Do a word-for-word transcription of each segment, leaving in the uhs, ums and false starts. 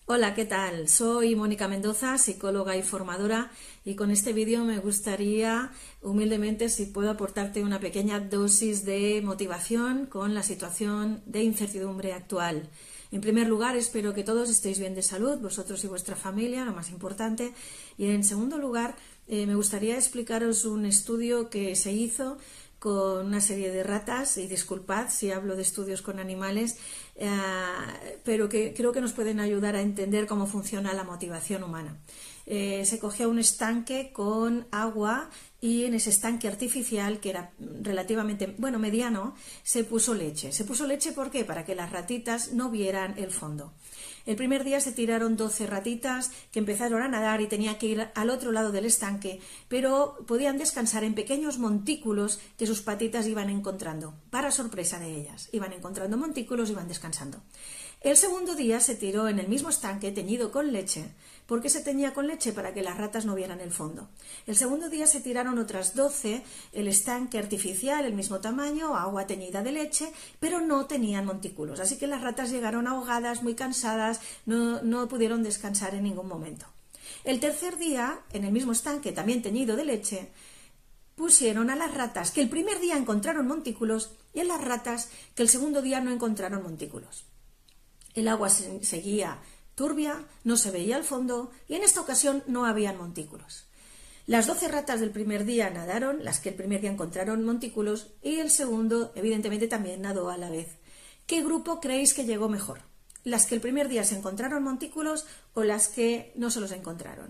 Hola, ¿qué tal? Soy Mónica Mendoza, psicóloga y formadora, y con este vídeo me gustaría humildemente si puedo aportarte una pequeña dosis de motivación con la situación de incertidumbre actual. En primer lugar, espero que todos estéis bien de salud, vosotros y vuestra familia, lo más importante. Y en segundo lugar, eh, me gustaría explicaros un estudio que se hizo con una serie de ratas, y disculpad si hablo de estudios con animales, eh, pero que creo que nos pueden ayudar a entender cómo funciona la motivación humana. Eh, se cogió un estanque con agua y en ese estanque artificial, que era relativamente, bueno, mediano, se puso leche. ¿Se puso leche por qué? Para que las ratitas no vieran el fondo. El primer día se tiraron doce ratitas que empezaron a nadar y tenían que ir al otro lado del estanque, pero podían descansar en pequeños montículos que sus patitas iban encontrando. Para sorpresa de ellas, iban encontrando montículos y iban descansando. El segundo día se tiró en el mismo estanque teñido con leche. ¿Por qué se teñía con leche? Para que las ratas no vieran el fondo. El segundo día se tiraron otras doce, el estanque artificial, el mismo tamaño, agua teñida de leche, pero no tenían montículos. Así que las ratas llegaron ahogadas, muy cansadas, no, no pudieron descansar en ningún momento. El tercer día, en el mismo estanque, también teñido de leche, pusieron a las ratas que el primer día encontraron montículos y a las ratas que el segundo día no encontraron montículos. El agua seguía turbia, no se veía el fondo y en esta ocasión no habían montículos. Las doce ratas del primer día nadaron, las que el primer día encontraron montículos, y el segundo evidentemente también nadó a la vez. ¿Qué grupo creéis que llegó mejor? ¿Las que el primer día se encontraron montículos o las que no se los encontraron?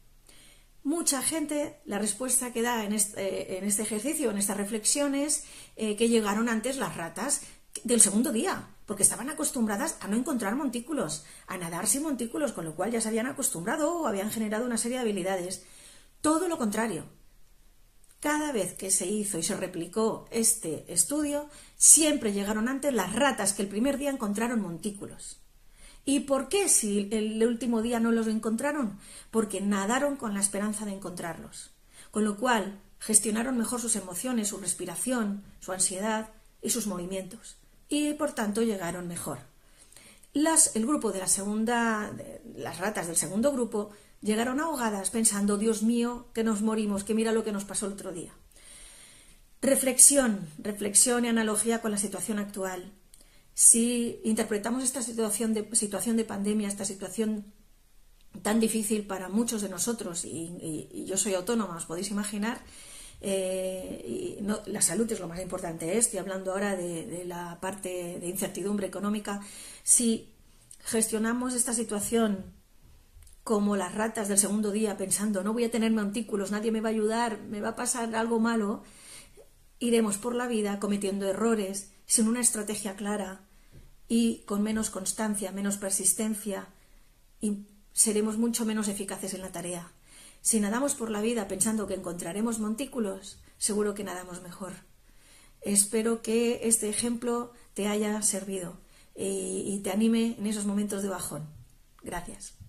Mucha gente, la respuesta que da en este, en este ejercicio, en estas reflexiones, eh, que llegaron antes las ratas del segundo día, porque estaban acostumbradas a no encontrar montículos, a nadar sin montículos, con lo cual ya se habían acostumbrado o habían generado una serie de habilidades. Todo lo contrario. Cada vez que se hizo y se replicó este estudio, siempre llegaron antes las ratas que el primer día encontraron montículos. ¿Y por qué si el último día no los encontraron? Porque nadaron con la esperanza de encontrarlos. Con lo cual, gestionaron mejor sus emociones, su respiración, su ansiedad y sus movimientos. Y por tanto llegaron mejor. Las, el grupo de la segunda, de, las ratas del segundo grupo, llegaron ahogadas pensando, Dios mío, que nos morimos, que mira lo que nos pasó el otro día. Reflexión, reflexión y analogía con la situación actual. Si interpretamos esta situación de, situación de pandemia, esta situación tan difícil para muchos de nosotros, y, y, y yo soy autónoma, os podéis imaginar, eh, y no, la salud es lo más importante, estoy hablando ahora de, de la parte de incertidumbre económica. Si gestionamos esta situación como las ratas del segundo día, pensando, no voy a tener montículos, nadie me va a ayudar, me va a pasar algo malo, iremos por la vida cometiendo errores, sin una estrategia clara y con menos constancia, menos persistencia, y seremos mucho menos eficaces en la tarea. Si nadamos por la vida pensando que encontraremos montículos, seguro que nadamos mejor. Espero que este ejemplo te haya servido y te anime en esos momentos de bajón. Gracias.